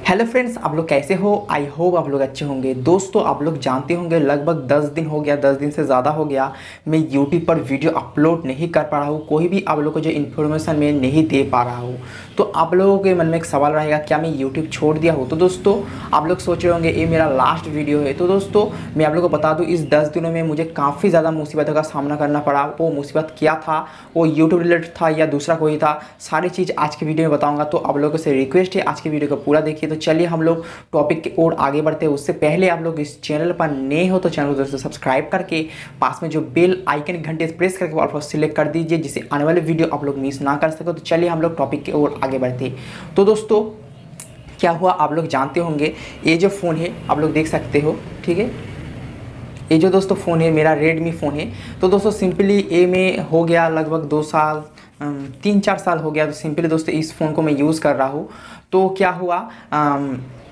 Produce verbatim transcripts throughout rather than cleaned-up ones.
Hello friends, आप लोग कैसे हो? आई होप आप लोग अच्छे होंगे। दोस्तों, आप लोग जानते होंगे लगभग दस दिन हो गया, दस दिन से ज़्यादा हो गया मैं यूट्यूब पर वीडियो अपलोड नहीं कर पा रहा हूँ। कोई भी आप लोग को जो इन्फॉर्मेशन मैं नहीं दे पा रहा हूँ। तो आप लोगों के मन में एक सवाल रहेगा, क्या मैं यूट्यूब छोड़ दिया हूँ? तो दोस्तों, आप लोग सोच रहे होंगे ये मेरा लास्ट वीडियो है। तो दोस्तों, मैं आप लोग को बता दूँ, इस दस दिनों में मुझे काफ़ी ज़्यादा मुसीबतों का सामना करना पड़ा। वो मुसीबत क्या था, वो यूट्यूब रिलेटेड था या दूसरा कोई था, सारी चीज़ आज की वीडियो में बताऊँगा। तो आप लोगों से रिक्वेस्ट है, आज की वीडियो को पूरा देखिए। तो चलिए हम लोग टॉपिक की ओर आगे बढ़ते हैं। उससे पहले आप लोग इस चैनल पर नए हो तो चैनल को दोस्तों सब्सक्राइब करके पास में जो बेल आइकन घंटे प्रेस करके ऑल पर सिलेक्ट कर दीजिए, जिससे आने वाले वीडियो आप लोग मिस ना कर सको। तो चलिए हम लोग टॉपिक की ओर आगे बढ़ते हैं। तो दोस्तों, क्या हुआ आप लोग जानते होंगे, ये जो फ़ोन है आप लोग देख सकते हो, ठीक है। ये जो दोस्तों फ़ोन है मेरा रेडमी फ़ोन है। तो दोस्तों सिंपली ए में हो गया लगभग दो साल तीन चार साल हो गया। तो सिंपली दोस्तों इस फ़ोन को मैं यूज़ कर रहा हूँ। तो क्या हुआ, आम,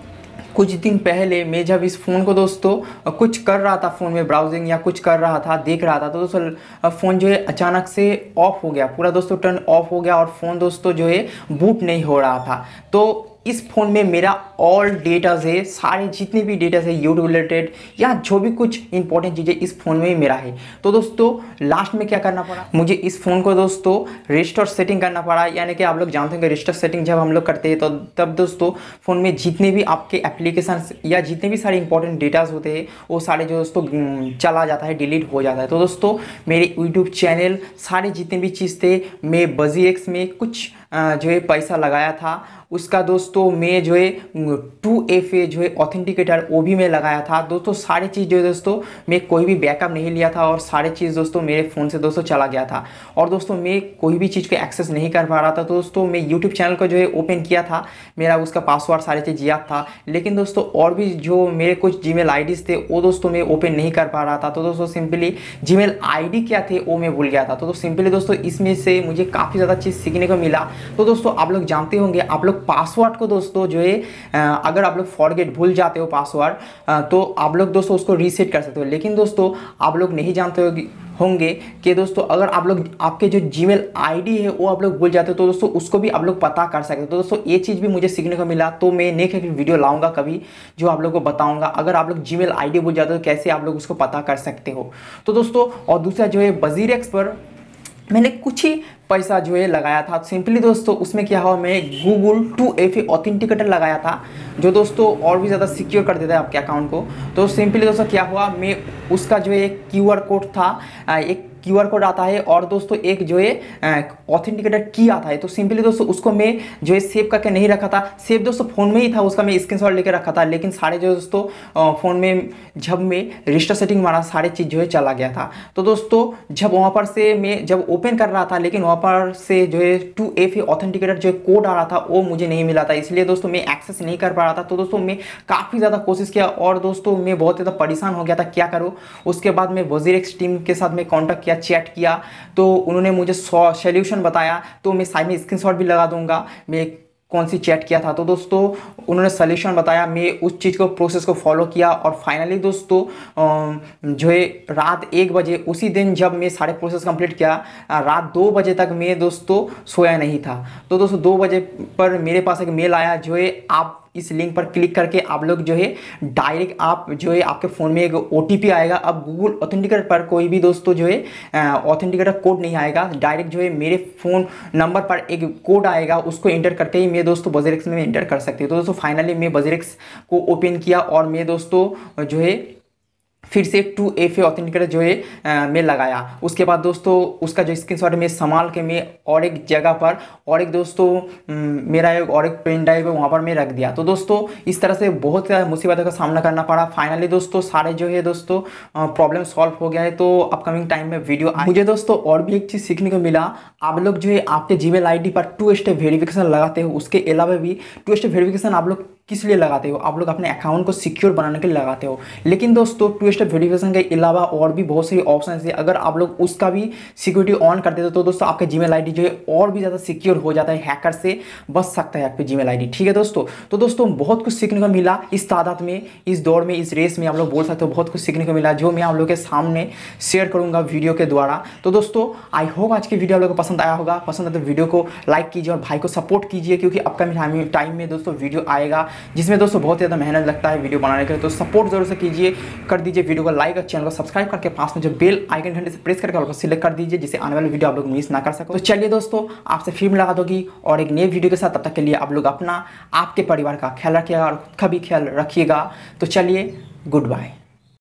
कुछ दिन पहले मैं जब इस फ़ोन को दोस्तों कुछ कर रहा था, फ़ोन में ब्राउजिंग या कुछ कर रहा था, देख रहा था, तो दोस्तों फ़ोन जो है अचानक से ऑफ हो गया, पूरा दोस्तों टर्न ऑफ हो गया और फ़ोन दोस्तों जो है बूट नहीं हो रहा था। तो इस फ़ोन में मेरा ऑल डेटाज है, सारे जितने भी डेटाज है यूट्यूब रिलेटेड या जो भी कुछ इंपॉर्टेंट चीज़ें इस फ़ोन में मेरा है। तो दोस्तों लास्ट में क्या करना पड़ा, मुझे इस फ़ोन को दोस्तों रिस्टोर सेटिंग करना पड़ा। यानी कि आप लोग जानते होंगे रिस्टोर सेटिंग जब हम लोग करते हैं तो तब दोस्तों फ़ोन में जितने भी आपके एप्लीकेशन या जितने भी सारे इंपॉर्टेंट डेटाज होते हैं वो सारे जो दोस्तों चला जाता है, डिलीट हो जाता है। तो दोस्तों मेरे यूट्यूब चैनल सारे जितने भी चीज़ थे, मैं बजी एक्स में कुछ जो है पैसा लगाया था, उसका दोस्तों मैं जो है टू एफ ए जो है ऑथेंटिकेटर वो भी मैं लगाया था। दोस्तों सारी चीज़ जो है दोस्तों मैं कोई भी बैकअप नहीं लिया था और सारी चीज़ दोस्तों मेरे फ़ोन से दोस्तों चला गया था। और दोस्तों मैं कोई भी चीज़ को एक्सेस नहीं कर पा रहा था। तो दोस्तों मैं यूट्यूब चैनल को जो है ओपन किया था, मेरा उसका पासवर्ड सारी चीज़ याद था, लेकिन दोस्तों और भी जो मेरे कुछ जीमेल आईडीज़ थे वो दोस्तों मैं ओपन नहीं कर पा रहा था। तो दोस्तों सिंपली जीमेल आईडी क्या थे वो मैं भूल गया था। तो सिंपली दोस्तों इसमें से मुझे काफ़ी ज़्यादा चीज़ सीखने को मिला। तो दोस्तों आप लोग जानते होंगे, आप लोग पासवर्ड को दोस्तों जो है अगर आप लोग फॉरगेट भूल जाते हो पासवर्ड, तो आप लोग दोस्तों उसको रीसेट कर सकते हो। लेकिन दोस्तों आप लोग नहीं जानते हो होंगे कि दोस्तों अगर आप लोग आपके जो जीमेल आईडी है वो आप लोग भूल जाते हो तो दोस्तों उसको भी आप लोग पता कर सकते हो। तो दोस्तों ये चीज़ भी मुझे सीखने को मिला। तो मैं नेक्स्ट एक वीडियो लाऊंगा कभी जो आप लोग को बताऊंगा, अगर आप लोग जीमेल आईडी भूल जाते हो तो कैसे आप लोग उसको पता कर सकते हो। तो दोस्तों और दूसरा जो है बजीरेक्स पर मैंने कुछ ही पैसा जो है लगाया था। सिंपली दोस्तों उसमें क्या हुआ, मैं Google two F A authenticator लगाया था जो दोस्तों और भी ज़्यादा सिक्योर कर देता है आपके अकाउंट को। तो सिंपली दोस्तों क्या हुआ, मैं उसका जो है एक क्यू आर कोड था, एक क्यू आर कोड आता है और दोस्तों एक जो है ऑथेंटिकेटर की आता है। तो सिंपली दोस्तों उसको मैं जो है सेव करके नहीं रखा था, सेव दोस्तों फ़ोन में ही था, उसका मैं स्क्रीनशॉट लेके रखा था। लेकिन सारे जो दोस्तों फ़ोन में जब मैं रजिस्टर सेटिंग मारा सारी चीज़ जो है चला गया था। तो दोस्तों जब वहाँ पर से मैं जब ओपन कर रहा था, लेकिन वहाँ पर से जो है टू एफ ए ऑथेंटिकेटर जो कोड आ रहा था वो मुझे नहीं मिला था, इसलिए दोस्तों मैं एक्सेस नहीं कर पा रहा था। तो दोस्तों मैं काफ़ी ज़्यादा कोशिश किया और दोस्तों मैं बहुत ज़्यादा परेशान हो गया था, क्या करूँ। उसके बाद मैं वजीरेक्स टीम के साथ में कॉन्टैक्ट किया, चैट किया, तो उन्होंने मुझे सॉल्यूशन बताया। तो मैं साइड में स्क्रीनशॉट भी लगा दूंगा मैं कौन सी चैट किया था। तो दोस्तों उन्होंने सॉल्यूशन बताया, मैं उस चीज़ को प्रोसेस को फॉलो किया और फाइनली दोस्तों जो है रात एक बजे उसी दिन जब मैं सारे प्रोसेस कंप्लीट किया, रात दो बजे तक मैं दोस्तों सोया नहीं था। तो दोस्तों दो बजे पर मेरे पास एक मेल आया जो है, आप इस लिंक पर क्लिक करके आप लोग जो है डायरेक्ट आप जो है आपके फ़ोन में एक ओटीपी आएगा। अब गूगल ऑथेंटिकेटर पर कोई भी दोस्तों जो है ऑथेंटिकेटर कोड नहीं आएगा, डायरेक्ट जो है मेरे फ़ोन नंबर पर एक कोड आएगा, उसको एंटर करके ही मैं दोस्तों बजीरेक्स में एंटर कर सकती हूँ। तो दोस्तों फाइनली मैं बजीरेक्स को ओपन किया और मैं दोस्तों जो है फिर से टू एफ ए ऑथेंटिकेटर जो है आ, मैं लगाया। उसके बाद दोस्तों उसका जो स्क्रीनशॉट मैं संभाल के मैं और एक जगह पर और एक दोस्तों मेरा एक और एक पेन ड्राइव है वहाँ पर मैं रख दिया। तो दोस्तों इस तरह से बहुत सारी मुसीबतों का सामना करना पड़ा। फाइनली दोस्तों सारे जो है दोस्तों प्रॉब्लम सॉल्व हो गया है। तो अपकमिंग टाइम में वीडियो मुझे दोस्तों और भी एक चीज़ सीखने को मिला, आप लोग जो है आपके जीमेल आईडी पर टू स्टेप वेरिफिकेशन लगाते हो, उसके अलावा भी टू स्टेप वेरिफिकेशन आप लोग किस लिए लगाते हो, आप लोग अपने अकाउंट को सिक्योर बनाने के लिए लगाते हो। लेकिन दोस्तों टू स्टेप वेरिफिकेशन के अलावा और भी बहुत सारी ऑप्शन है, अगर आप लोग उसका भी सिक्योरिटी ऑन कर देते हो तो दोस्तों आपका जीमेल आईडी जो है और भी ज़्यादा सिक्योर हो जाता है, हैकर से बच सकता है आपके जीमेल आईडी। ठीक है दोस्तों, तो दोस्तों बहुत कुछ सीखने को मिला इस तादाद में, इस दौर में, इस रेस में आप लोग बोल सकते हो बहुत कुछ सीखने को मिला जो मैं आप लोग के सामने शेयर करूँगा वीडियो के द्वारा। तो दोस्तों आई होप आज की वीडियो आप लोग को पसंद आया होगा। पसंद है तो वीडियो को लाइक कीजिए और भाई को सपोर्ट कीजिए, क्योंकि अपकमिंग टाइम में दोस्तों वीडियो आएगा जिसमें दोस्तों बहुत ज़्यादा मेहनत लगता है वीडियो बनाने के लिए। तो सपोर्ट जरूर से कीजिए, कर दीजिए वीडियो को लाइक और चैनल को सब्सक्राइब करके पास में जो बेल आइकन घंटे से प्रेस करके सिलेक्ट कर दीजिए, जिससे आने वाली वीडियो आप लोग मिस ना कर सको। तो चलिए दोस्तों, आपसे फिर मुलाकात होगी और एक नई वीडियो के साथ। तब तक के लिए आप लोग अपना, आपके परिवार का ख्याल रखिएगा और खुद का भी ख्याल रखिएगा। तो चलिए, गुड बाय।